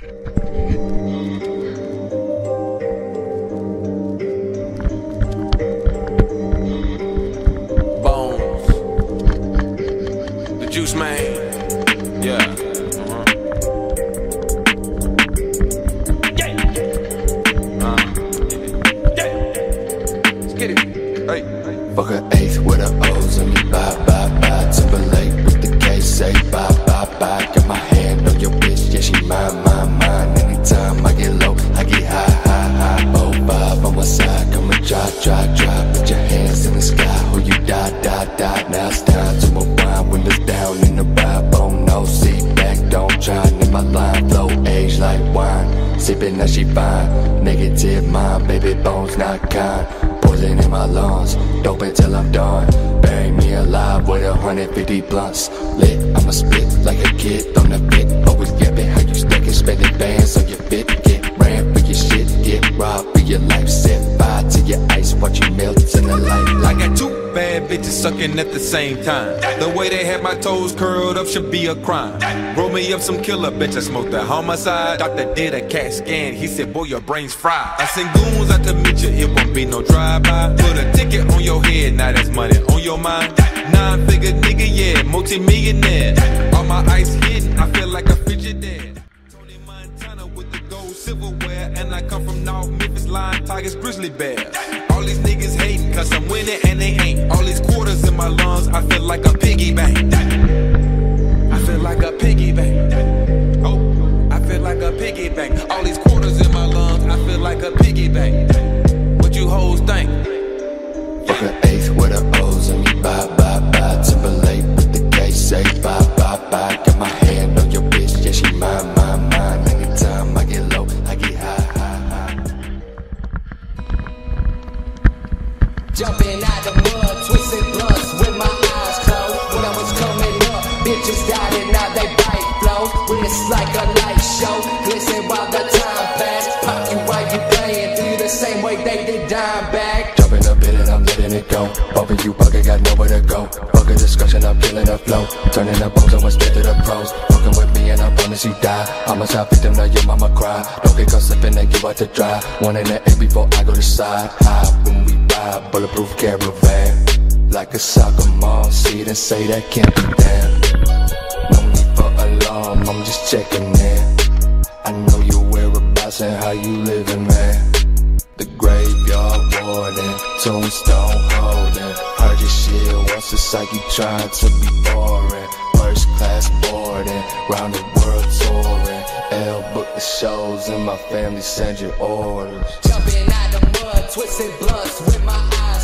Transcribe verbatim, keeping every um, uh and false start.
Bones, the Juice Man, yeah. Uh-huh. Yeah. Uh, yeah. Let's get it. Hey. Fuck an eighth with the O's on me, bye, bye, bye. Timberlake with the K, say bye, bye, bye. Got my hand on your bitch, yeah, she mine, mine, mine. Anytime I get low, I get high, high, high. Oh, five on my side, come and drop, drop, drop. Put your hands in the sky, who you die, die, die. Now it's time to move on, windows down in the ride. Oh no, sit back, don't try. In my line, flow, age like wine. Sipping that she fine, negative mind, baby bones not kind. Poison in my lungs, dope until I'm done. Bury me alive with a hundred fifty blunts. Lit, I'ma spit like a kid on the bit. Always yapping how you stacking, spending bands on your fit. Get ran for your shit, get robbed for your life. Set fire to your ice, watch you melt in the light. I got two bad bitches sucking at the same time. The way they had my toes curled up should be a crime. Roll me up some killer, bitch, I smoked a homicide. Doctor did a CAT scan, he said, boy, your brain's fried. I send goons out to meet you, it won't be no drive-by. Put a ticket on your head, now that's money on your mind. Nine-figure nigga, yeah, multi-millionaire. All my ice hidden, I feel like a Frigidaire. Tony Montana with the gold silverware. And I come from North Memphis, Lion, Tigers, Grizzly Bears. All these niggas hating, cause I'm winning and they ain't. All these quarters in my lungs, I feel like a piggy bank. I feel like a piggy bank. Oh, I feel like a piggy bank. All these quarters in my lungs, I feel like a piggy bank. What you hoes think? Fuck an eighth with the O's on me, bye, bye, bye. Timberlake with the K, say bye, bye, bye. Got my hand on your bitch, yeah, she mine, mine, mine. Anytime I get low, I get high, high, high. Jumping out the mud, twisting blunts with my eyes closed. When I was coming up, bitches died and now they bite flows. Wrist like a light show, glisten while the time pass. Pop you while you playing, do you the same way they did dime back. Jumping up in it, I'm letting it go. Bumping you bucket, got nowhere to go. Fuck a discussion, I'm killing the flow. Turning the bones, I went straight to the pros. Fucking with me and I promise you die. I'm a child victim, now your mama cry. Don't get caught slipping and give out to dry. One in the egg before I go to side. High when we ride, bulletproof caravan. Like a soccer mom, see it and say that can't be damn. No need for alarm, I'm just checking in. I know your whereabouts and how you living, man. The graveyard warden, tombstone holding. Heard your shit once, it's like you trying to be boring. First class boarding, round the world touring. L book the shows and my family send you orders. Jumping out the mud, twisting blunts with my eyes